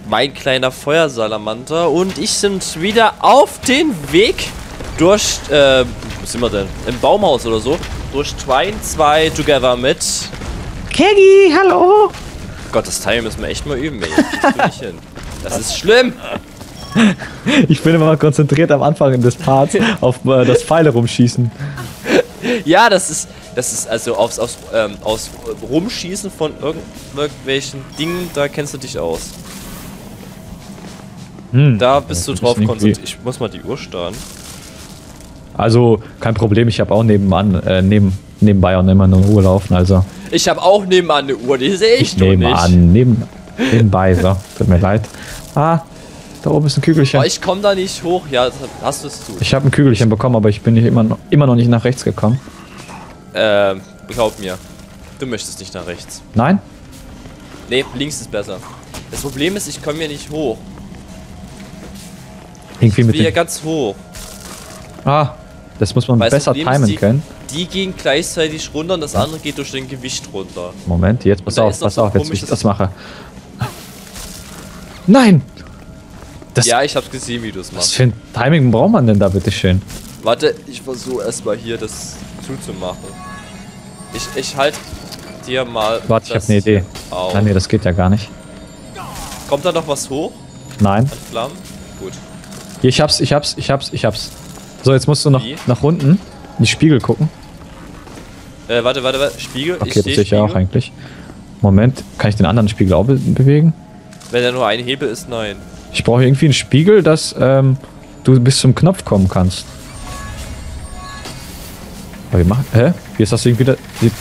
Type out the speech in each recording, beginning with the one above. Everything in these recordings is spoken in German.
mein kleiner Feuersalamander und ich sind wieder auf den Weg durch, wo sind wir denn? Im Baumhaus oder so. Durch Twine 2 together mit... Keggy, hallo! Gott, das Teil müssen wir echt mal üben, ey. Das krieg ich hin. Das ist schlimm! Ich bin immer konzentriert am Anfang des Parts auf das Pfeile rumschießen. Ja, das ist also aus Rumschießen von irgendwelchen Dingen, da kennst du dich aus. Da bist du drauf konzentriert. Ich muss mal die Uhr starren. Also, kein Problem, ich habe auch nebenbei auch immer eine Uhr laufen, also. Ich habe auch nebenan eine Uhr, die sehe ich doch nicht. Nebenbei, so. Tut mir leid. Ah, da oben ist ein Kügelchen. Oh, ich komme da nicht hoch. Ja, hast du es zu. Ich habe ein Kügelchen bekommen, aber ich bin nicht immer noch nicht nach rechts gekommen. Glaub mir. Du möchtest nicht nach rechts. Nein? Nee, links ist besser. Das Problem ist, ich komme hier nicht hoch. Irgendwie Ich mit bin hier ganz hoch. Ah, das muss man besser timen können. Die gehen gleichzeitig runter und das andere geht durch den Gewicht runter. Moment, jetzt pass auf, jetzt ich das mache. Nein! Ja, ich hab's gesehen, wie du es machst. Was für ein Timing braucht man denn da, bitteschön? Warte, ich versuche erstmal hier das zuzumachen. Ich halt dir mal. Warte, ich habe eine Idee. Ah, nee, das geht ja gar nicht. Kommt da noch was hoch? Nein. An Flammen? Gut. Hier, ich hab's. So, jetzt musst du noch nach unten in die Spiegel gucken. Warte. Spiegel? Okay, das sehe ich ja auch eigentlich. Moment, kann ich den anderen Spiegel auch bewegen? Wenn da nur ein Hebel ist, nein. Ich brauche irgendwie einen Spiegel, dass du bis zum Knopf kommen kannst. Aber wie hä? Wie ist das Ding wieder?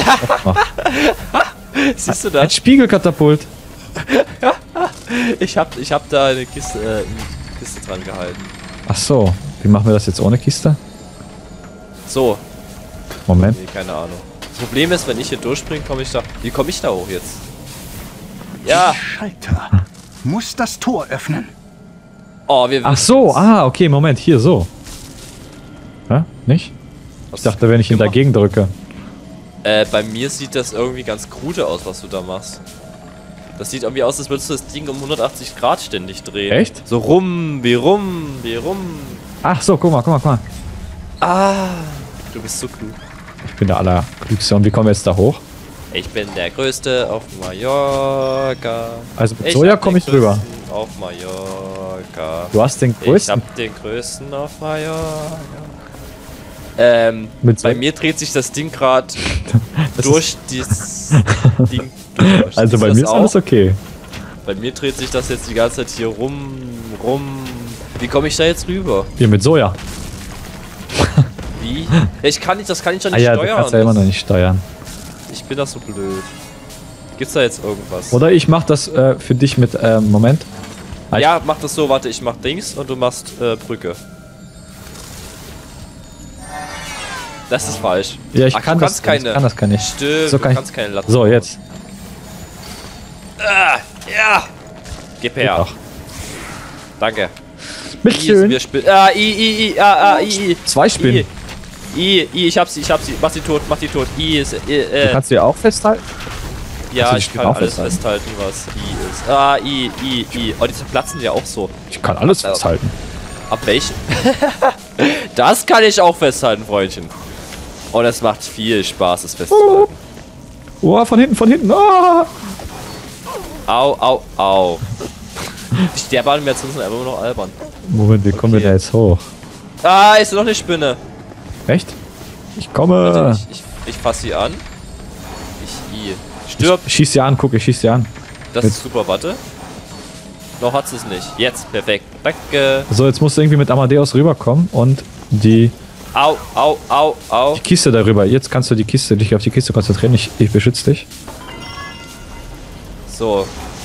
Siehst du das? Ein Spiegelkatapult. Ich hab da eine Kiste dran gehalten. Ach so, wie machen wir das jetzt ohne Kiste? So. Moment. Nee, keine Ahnung. Das Problem ist, wenn ich hier durchspringe, wie komme ich da hoch jetzt? Ja. Schalter. Muss das Tor öffnen. Oh, ach so, okay, Moment, hier so. Hä? Nicht? Ich dachte, wenn ich ihn dagegen drücke. Bei mir sieht das irgendwie ganz krude aus, was du da machst. Das sieht irgendwie aus, als würdest du das Ding um 180 Grad ständig drehen. Echt? So rum. Ach so, guck mal. Ah, du bist so klug. Ich bin der Allerklügste. Und wie kommen wir jetzt da hoch? Ich bin der Größte auf Mallorca. Also mit Soja komme ich rüber. Auf Mallorca. Du hast den größten? Ich hab den größten auf Mallorca. Bei mir dreht sich das Ding gerade durch dieses Ding durch. Also bei mir ist alles okay. Bei mir dreht sich das jetzt die ganze Zeit hier rum. Wie komme ich da jetzt rüber? Hier mit Soja. Wie? Das kann ich doch nicht steuern. Ja, du kannst ja immer noch nicht steuern. Ich bin das so blöd. Gibt's da jetzt irgendwas? Oder ich mach das für dich mit, Moment. Ja, mach das so, warte, ich mach Dings und du machst Brücke. Das ist falsch. Ja, ich kann das gar nicht. Stimmt, so du kannst keine Latte. So, jetzt. Ja! Gib her. Doch. Danke. Bitteschön. I. Zwei Spinnen. Ich hab sie. Mach die tot. I ist, Du kannst sie auch festhalten? Ja, ich kann alles festhalten, was I ist. I. Oh, die platzen ja auch so. Ich kann alles festhalten. Ab welchen? Das kann ich auch festhalten, Freundchen. Und es macht viel Spaß, es festzuhalten. Oh, von hinten. Oh. Au. Der Bahn mir jetzt einfach nur noch albern. Moment, wie kommen wir da jetzt hoch? Ah, ist noch eine Spinne. Echt? Ich komme. Warte, ich fass sie an. Stirb. Ich schieß sie an, ich schieß sie an. Das ist super, warte. Noch hat sie es nicht. Jetzt, perfekt. Danke. So, jetzt musst du irgendwie mit Amadeus rüberkommen und die... Au. Die Kiste darüber. Jetzt kannst du dich auf die Kiste konzentrieren. Ich beschütze dich. So.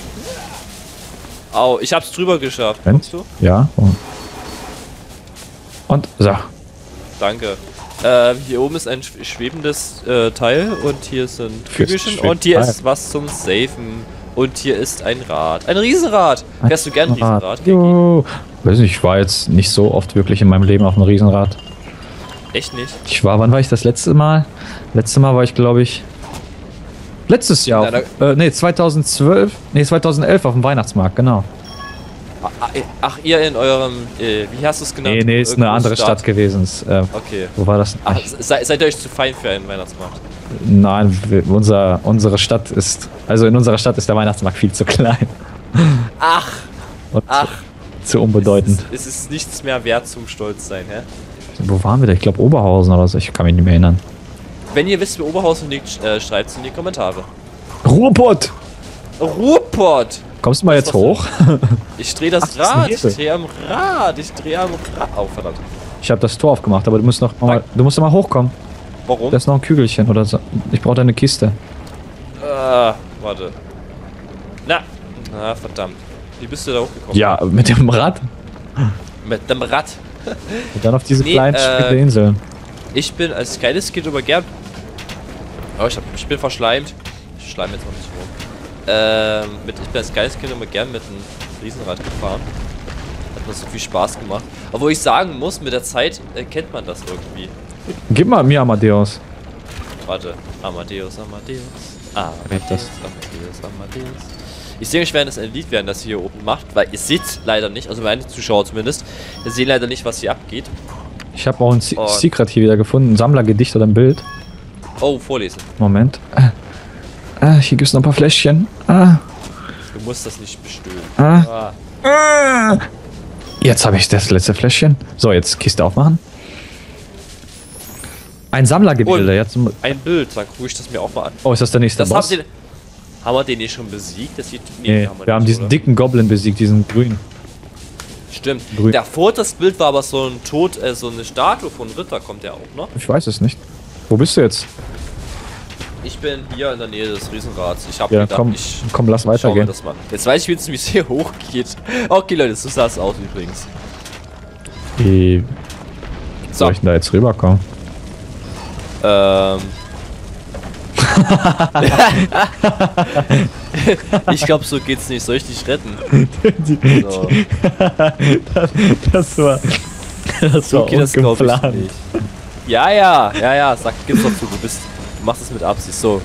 Au, ich hab's drüber geschafft. Kommst du? Ja. Und so. Danke. Hier oben ist ein schwebendes Teil und hier sind Kügelchen und hier ist was zum Safen. Und hier ist ein Rad. Ein Riesenrad! Fährst du gern ein Riesenrad? Weiß nicht, ich war jetzt nicht so oft wirklich in meinem Leben auf einem Riesenrad. Echt nicht? Wann war ich das letzte Mal? Letztes Mal war ich, glaube ich, letztes Jahr. 2011 auf dem Weihnachtsmarkt, genau. Ach, ihr in eurem, wie hast du es genannt? Nee, ist eine andere Stadt gewesen. Okay. Wo war das? Ach, seid ihr euch zu fein für einen Weihnachtsmarkt? Nein, unsere Stadt ist, also in unserer Stadt ist der Weihnachtsmarkt viel zu klein. Ach! Und zu unbedeutend. Es ist nichts mehr wert zum Stolz sein, hä? Wo waren wir da? Ich glaube Oberhausen oder so, ich kann mich nicht mehr erinnern. Wenn ihr wisst, wie Oberhausen liegt, schreibt es in die Kommentare. Ruhrpott! Ruhrpott! Kommst du mal jetzt hoch? Ich drehe das Rad, ich drehe am Rad. Oh, verdammt. Ich habe das Tor aufgemacht, aber du musst noch mal hochkommen. Warum? Da ist noch ein Kügelchen oder so. Ich brauche deine Kiste. Warte. Na, verdammt. Wie bist du da hochgekommen? Ja, mit dem Rad. Mit dem Rad. Und dann auf diese kleinen Insel. Ich bin als kleines Kind immer gern... Oh, ich bin verschleimt. Ich schleim jetzt noch nicht rum. Ich bin als kleines Kind immer gern mit einem Riesenrad gefahren. Hat mir so viel Spaß gemacht. Obwohl ich sagen muss, mit der Zeit kennt man das irgendwie. Gib mal mir Amadeus. Warte. Amadeus. Das. Amadeus. Ich sehe, ich werde das ein Lied werden, das hier oben macht, weil ihr seht leider nicht, also meine Zuschauer zumindest, ihr seht leider nicht, was hier abgeht. Ich habe auch ein Secret hier wieder gefunden, ein Sammlergedicht oder ein Bild. Oh, vorlesen. Moment. Hier gibt's noch ein paar Fläschchen. Du musst das nicht bestöhnen. Jetzt habe ich das letzte Fläschchen. So, jetzt Kiste aufmachen. Ein Sammlergebilde. Jetzt ein Bild, dann gucke ich das mir auch mal an. Oh, ist das der nächste Boss? Haben wir den nicht schon besiegt? Das sieht, nee, wir haben diesen dicken Goblin besiegt, diesen grünen. Stimmt. Davor das Bild war aber so ein so eine Statue von Ritter, kommt der auch noch? Ich weiß es nicht. Wo bist du jetzt? Ich bin hier in der Nähe des Riesenrads. Ich habe gedacht, komm, lass weitergehen. Jetzt weiß ich wenigstens, wie es hier hochgeht. Okay, Leute, so sah es aus übrigens. Wie soll ich denn da jetzt rüberkommen? Ich glaube, so geht's nicht. Soll ich dich retten? So. Das war okay, das glaube ich nicht. Ja, gib's doch zu. Du machst es mit Absicht. So.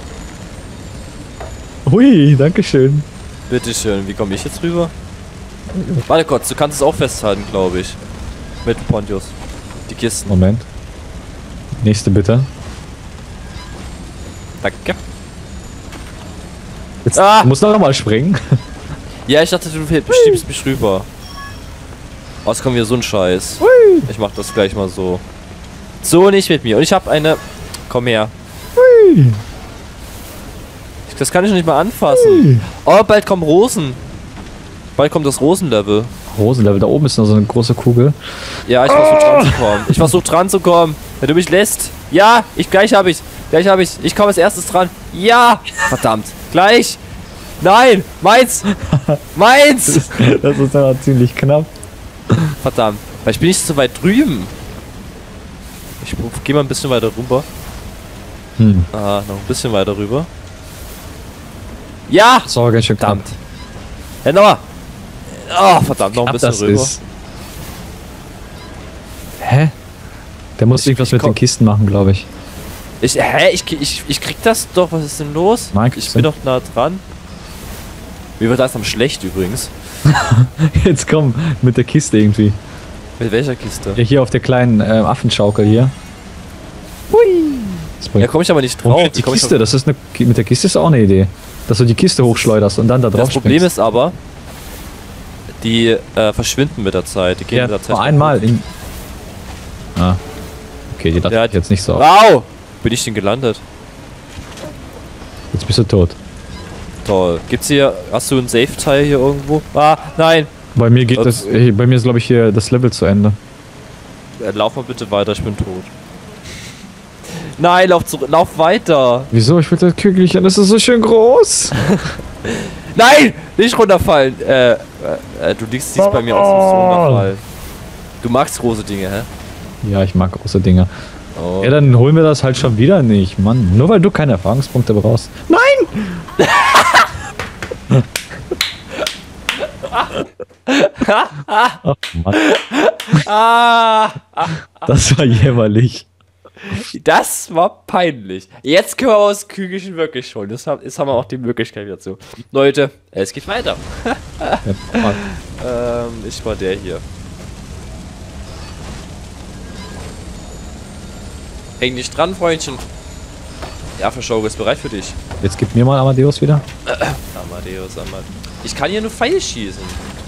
Hui, dankeschön. Bitteschön. Wie komme ich jetzt rüber? Warte kurz, du kannst es auch festhalten, glaube ich. Mit Pontius. Die Kisten. Moment. Nächste bitte. Danke. Jetzt du musst noch einmal springen. Ja, ich dachte, du schiebst mich rüber. Oh, es kommt wieder so ein Scheiß. Hui. Ich mach das gleich mal so. So nicht mit mir. Und ich habe eine... Komm her. Hui. Das kann ich noch nicht mal anfassen. Oh, bald kommen Rosen. Bald kommt das Rosenlevel. Rosenlevel, da oben ist noch so eine große Kugel. Ja, ich versuche dran zu kommen. Ich versuche dran zu kommen. Wenn du mich lässt. Ja, gleich habe ich. Ich komme als erstes dran. Ja! Verdammt. Gleich! Nein! Meins! Meins! Das ist aber ziemlich knapp. Verdammt. Weil ich bin nicht so weit drüben. Ich gehe mal ein bisschen weiter rüber. Noch ein bisschen weiter rüber. Ja! So, ganz schön knapp. Verdammt. Ja, nochmal. Oh, verdammt, noch ein bisschen rüber. Hä? Der muss irgendwas mit den Kisten machen, glaube ich. Ich krieg das doch. Was ist denn los? Ich bin doch nah dran. Mir wird das am schlecht übrigens. Jetzt komm, mit der Kiste irgendwie. Mit welcher Kiste? Ja, hier auf der kleinen Affenschaukel hier. Hui! Ja, komm ich aber nicht drauf. Die Kiste, das ist mit der Kiste ist auch eine Idee. Dass du die Kiste hochschleuderst und dann da drauf Das Problem ist aber, die verschwinden mit der Zeit. Die gehen mit der Zeit. Nur einmal in... Okay, die dachte ich jetzt nicht so auf. Wow! Bin ich denn gelandet? Jetzt bist du tot. Toll. Gibt's hier... Hast du einen Safe-Teil hier irgendwo? Nein! Bei mir geht das... Bei mir ist, glaube ich, hier das Level zu Ende. Lauf mal bitte weiter, ich bin tot. Nein, lauf weiter! Wieso? Ich will das Kügelchen, das ist so schön groß! Nein! Nicht runterfallen! Du siehst bei mir aus, du musst runterfallen. Du magst große Dinge, hä? Ja, ich mag große Dinge. Oh. Ja, dann holen wir das halt schon wieder nicht, Mann. Nur weil du keine Erfahrungspunkte brauchst. Nein! Ach, Mann. Das war jämmerlich. Das war peinlich. Jetzt können wir aus Kügelchen wirklich holen. Jetzt haben wir auch die Möglichkeit dazu. Leute, es geht weiter. Ich war der hier. Häng dich dran, Freundchen. Ja, Verschaukel ist bereit für dich. Jetzt gib mir mal Amadeus wieder. Amadeus. Ich kann hier nur Pfeil schießen.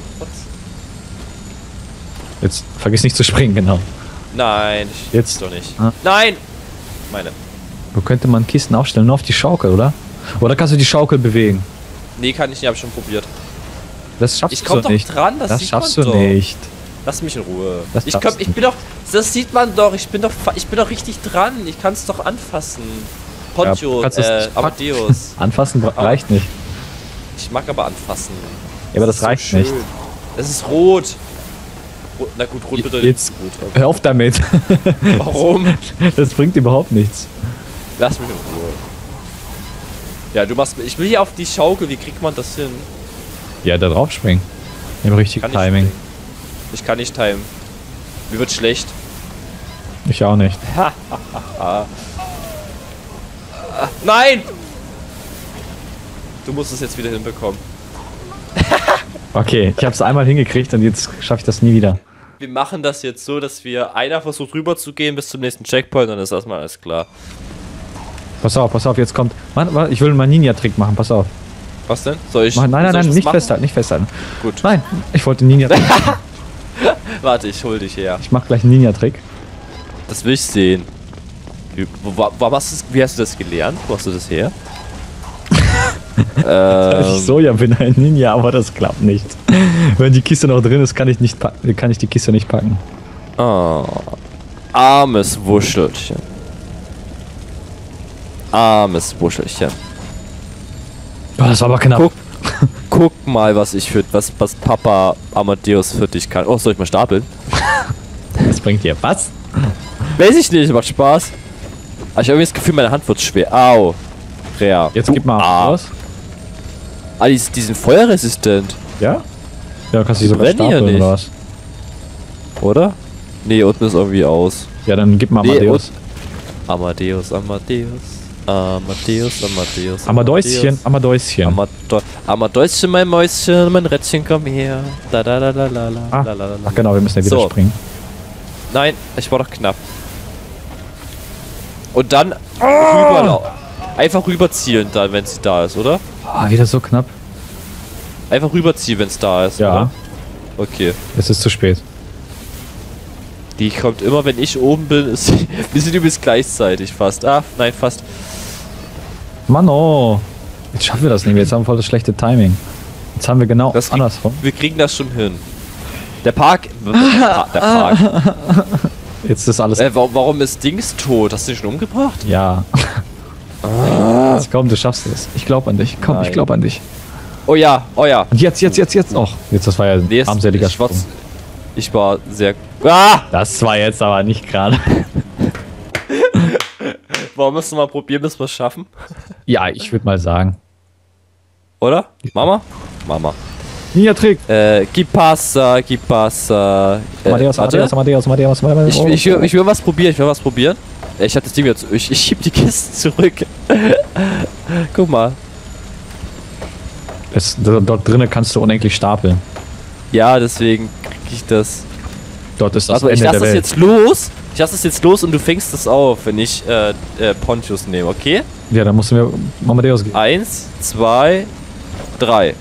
Jetzt vergiss nicht zu springen, genau. Nein, jetzt doch nicht. Nein! Meine. Wo könnte man Kisten aufstellen? Nur auf die Schaukel, oder? Oder kannst du die Schaukel bewegen? Nee, kann ich nicht, hab ich schon probiert. Das schaffst ich komm du nicht. Doch dran, das schaffst du nicht. Lass mich in Ruhe. Ich bin doch. Das sieht man doch. Ich bin doch richtig dran. Ich kann es doch anfassen. Poncho, Amadeus. Anfassen reicht nicht. Ich mag aber anfassen. Ja, aber das reicht so nicht. Es ist rot. Na gut, rot bedeutet jetzt gut. Okay. Hör auf damit. Warum? Das bringt überhaupt nichts. Lass mich in Ruhe. Ja, du machst. Ich will hier auf die Schaukel. Wie kriegt man das hin? Ja, da drauf springen. Im richtigen Timing. Ich kann nicht timen. Mir wird schlecht. Ich auch nicht. Nein! Du musst es jetzt wieder hinbekommen. Okay, ich habe es einmal hingekriegt und jetzt schaffe ich das nie wieder. Wir machen das jetzt so, dass einer versucht rüber zu gehen bis zum nächsten Checkpoint und dann ist erstmal alles klar. Pass auf, jetzt kommt... Mann, ich will mal einen Ninja-Trick machen, pass auf. Was denn? Soll ich... Nein, nicht festhalten, nicht festhalten. Gut. Nein, ich wollte einen Ninja-Trick. Warte, ich hol dich her. Ich mach gleich einen Ninja-Trick. Das will ich sehen. Wie hast du das gelernt? Wo hast du das her? Ich so ja bin ein Ninja, aber das klappt nicht. Wenn die Kiste noch drin ist, kann ich die Kiste nicht packen. Oh, armes Wuschelchen. Armes Wuschelchen. Oh, das war aber knapp. Guck mal, was Papa Amadeus für dich kann. Oh, soll ich mal stapeln? Das bringt dir was? Weiß ich nicht, macht Spaß. Aber ich habe irgendwie das Gefühl, meine Hand wird schwer. Au. Rea. Jetzt gib mal aus. Die sind feuerresistent. Ja? Ja, kannst du die sogar stapeln oder was? Oder? Nee, unten ist irgendwie aus. Ja, dann gib mal Amadeus. Amadeus. Amadeuschen. Amadeuschen, mein Mäuschen, mein Rädchen, komm her. Ach genau, wir müssen ja wieder springen. Nein, ich war doch knapp. Und dann einfach rüberzielen dann, wenn sie da ist, oder? Wieder so knapp. Einfach rüberziehen, wenn es da ist, ja. Oder? Okay. Es ist zu spät. Die kommt immer, wenn ich oben bin. Wir sind übrigens gleichzeitig fast. Nein, fast. Mann, oh. Jetzt schaffen wir das nicht mehr. Jetzt haben wir voll das schlechte Timing. Jetzt haben wir genau andersrum. Wir kriegen das schon hin. Der Park. Der Park. Jetzt ist alles. Warum ist Dings tot? Hast du ihn schon umgebracht? Ja. Jetzt komm, du schaffst es. Ich glaube an dich. Komm, ich glaube an dich. Oh ja. Und jetzt. Och, jetzt, das war ja ein armseliger Sprung. Ich war sehr... Das war jetzt aber nicht gerade. Warum müssen wir mal probieren, bis wir es schaffen? Ja, ich würde mal sagen. Oder? Mama? Ninja-Trick. Gib Passa. Amadeus. Ich will was probieren. Ich hab das Ding jetzt... Ich schieb die Kisten zurück. Guck mal. Dort drinnen kannst du unendlich stapeln. Ja, deswegen krieg ich das. Dort ist das Ende der Welt. Ich lasse das jetzt los und du fängst das auf, wenn ich Ponchos nehme, okay? Ja, dann musst du mir Amadeus geben. 1, 2, 3.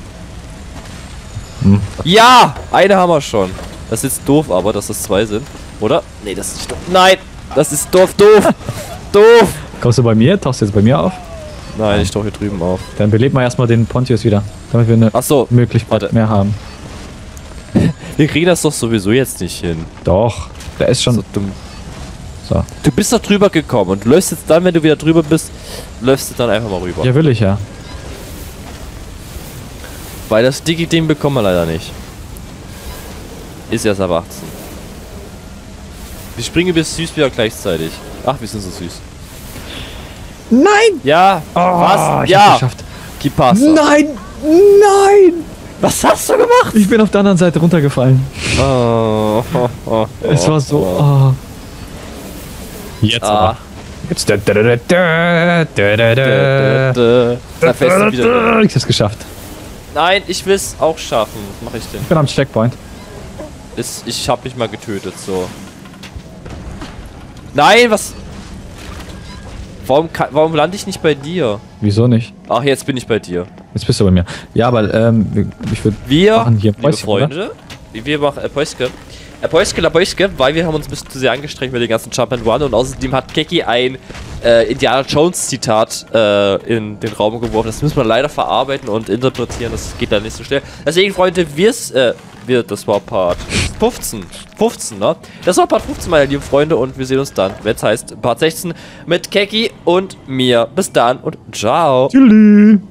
Ja! Eine haben wir schon. Das ist jetzt doof, aber dass das 2 sind. Oder? Nee, das ist nicht doof. Nein! Das ist doof! Doof! Kommst du bei mir? Tauchst du jetzt bei mir auf? Nein, ich tauche hier drüben auf. Dann belebt mal erstmal den Pontius wieder, damit wir eine Möglichkeit mehr haben. Wir kriegen das doch sowieso jetzt nicht hin. Doch, der ist schon so dumm. So. Du bist doch drüber gekommen und du läufst jetzt dann, wenn du wieder drüber bist, läufst du dann einfach mal rüber. Ja, will ich ja. Weil das Digi-Ding bekommen wir leider nicht. Ist erst ab 18. Wir springen bis süß wieder gleichzeitig. Ach, wir sind so süß. Nein! Ja! Was? Ich hab's geschafft. Gib Pass. Nein! Was hast du gemacht? Ich bin auf der anderen Seite runtergefallen. Es war so... Jetzt aber. Jetzt. Da fällst du wieder. Ich hab's geschafft. Nein, ich will's auch schaffen. Was mach ich denn? Ich bin am Checkpoint. Ich hab mich mal getötet, so. Nein, was? Warum lande ich nicht bei dir? Wieso nicht? Ach, jetzt bin ich bei dir. Jetzt bist du bei mir. Ja, aber ich würde machen hier liebe Freunde, wir machen Päuske, weil wir haben uns ein bisschen zu sehr angestrengt mit den ganzen Jump and Run und außerdem hat Keki ein Indiana Jones Zitat in den Raum geworfen. Das müssen wir leider verarbeiten und interpretieren, das geht dann nicht so schnell. Deswegen, Freunde, das war Part 15, ne? Das war Part 15, meine lieben Freunde, und wir sehen uns dann, wenn es heißt Part 16 mit Keki und mir. Bis dann und ciao. Tschüss.